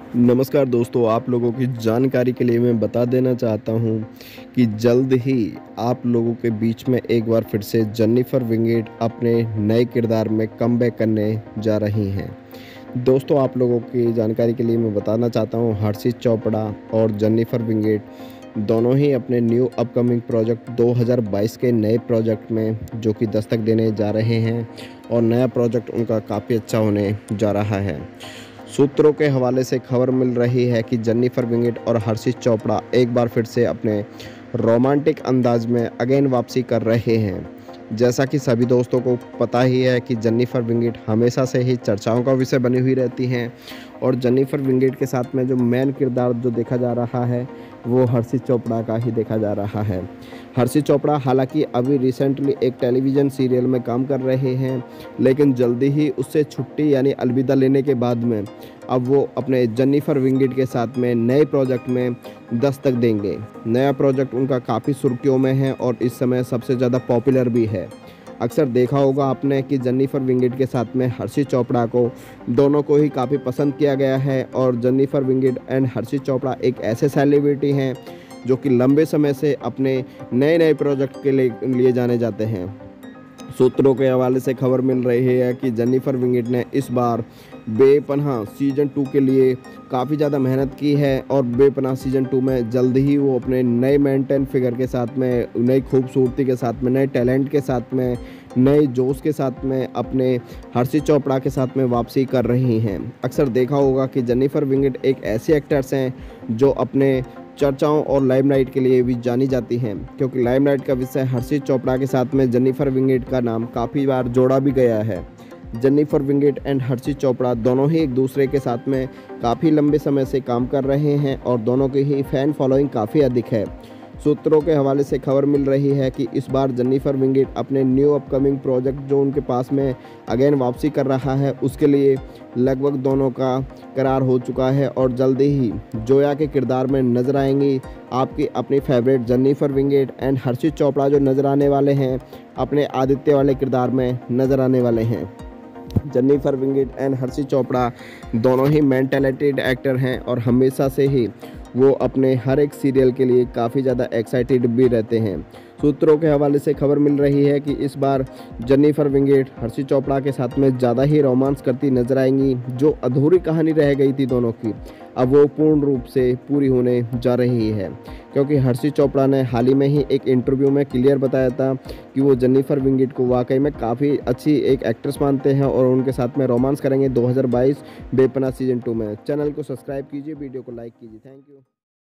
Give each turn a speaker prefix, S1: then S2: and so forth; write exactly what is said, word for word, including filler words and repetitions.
S1: नमस्कार दोस्तों, आप लोगों की जानकारी के लिए मैं बता देना चाहता हूँ कि जल्द ही आप लोगों के बीच में एक बार फिर से जेनिफर विंगेट अपने नए किरदार में कमबैक करने जा रही हैं। दोस्तों, आप लोगों की जानकारी के लिए मैं बताना चाहता हूँ, हर्षित चोपड़ा और जेनिफर विंगेट दोनों ही अपने न्यू अपकमिंग प्रोजेक्ट दो हज़ार बाईस के नए प्रोजेक्ट में जो कि दस्तक देने जा रहे हैं और नया प्रोजेक्ट उनका काफ़ी अच्छा होने जा रहा है। सूत्रों के हवाले से खबर मिल रही है कि जेनिफर विंगेट और हर्षित चोपड़ा एक बार फिर से अपने रोमांटिक अंदाज में अगेन वापसी कर रहे हैं। जैसा कि सभी दोस्तों को पता ही है कि जेनिफर विंगेट हमेशा से ही चर्चाओं का विषय बनी हुई रहती हैं और जेनिफर विंगेट के साथ में जो मेन किरदार जो देखा जा रहा है वो हर्षित चोपड़ा का ही देखा जा रहा है। हर्षित चोपड़ा हालांकि अभी रिसेंटली एक टेलीविज़न सीरियल में काम कर रहे हैं, लेकिन जल्दी ही उससे छुट्टी यानी अलविदा लेने के बाद में अब वो अपने जेनिफर विंगेट के साथ में नए प्रोजेक्ट में दस्तक देंगे। नया प्रोजेक्ट उनका काफ़ी सुर्खियों में है और इस समय सबसे ज़्यादा पॉपुलर भी है। अक्सर देखा होगा आपने कि जेनिफर विंगेट के साथ में हर्षित चोपड़ा को दोनों को ही काफ़ी पसंद किया गया है और Jennifer Winget and Harshit Chopra एक ऐसे सेलिब्रिटी हैं जो कि लंबे समय से अपने नए नए प्रोजेक्ट के लिए लिए जाने जाते हैं। सूत्रों के हवाले से खबर मिल रही है कि जेनिफर विंगेट ने इस बार बेपनाह सीज़न टू के लिए काफ़ी ज़्यादा मेहनत की है और बेपनाह सीज़न टू में जल्द ही वो अपने नए मेंटेन फिगर के साथ में, नई खूबसूरती के साथ में, नए टैलेंट के साथ में, नए जोश के साथ में अपने हर्षित चोपड़ा के साथ में वापसी कर रही हैं। अक्सर देखा होगा कि जेनिफर विंगेट एक ऐसे एक्टर्स हैं जो अपने चर्चाओं और लाइमलाइट के लिए भी जानी जाती हैं, क्योंकि लाइमलाइट का विषय हर्षित चोपड़ा के साथ में जेनिफर विंगेट का नाम काफ़ी बार जोड़ा भी गया है। Jennifer Winget and Harshit Chopra दोनों ही एक दूसरे के साथ में काफ़ी लंबे समय से काम कर रहे हैं और दोनों की ही फैन फॉलोइंग काफ़ी अधिक है। सूत्रों के हवाले से खबर मिल रही है कि इस बार जेनिफर विंगेट अपने न्यू अपकमिंग प्रोजेक्ट जो उनके पास में अगेन वापसी कर रहा है उसके लिए लगभग दोनों का करार हो चुका है और जल्दी ही जोया के किरदार में नजर आएंगी आपकी अपनी favourite Jennifer Winget and Harshit Chopra जो नज़र आने वाले हैं अपने आदित्य वाले किरदार में नज़र आने वाले हैं। Jennifer Winget and Harshit Chopra दोनों ही मेन टैलेंटेड एक्टर हैं और हमेशा से ही वो अपने हर एक सीरियल के लिए काफ़ी ज़्यादा एक्साइटेड भी रहते हैं। सूत्रों के हवाले से खबर मिल रही है कि इस बार जेनिफर विंगेट हर्षित चोपड़ा के साथ में ज़्यादा ही रोमांस करती नजर आएंगी। जो अधूरी कहानी रह गई थी दोनों की, अब वो पूर्ण रूप से पूरी होने जा रही है, क्योंकि हर्षित चोपड़ा ने हाल ही में ही एक इंटरव्यू में क्लियर बताया था कि वो जेनिफर विंगेट को वाकई में काफ़ी अच्छी एक एक्ट्रेस मानते हैं और उनके साथ में रोमांस करेंगे दो हज़ार बाईस बेपनाह सीजन टू में। चैनल को सब्सक्राइब कीजिए, वीडियो को लाइक कीजिए। Thank you.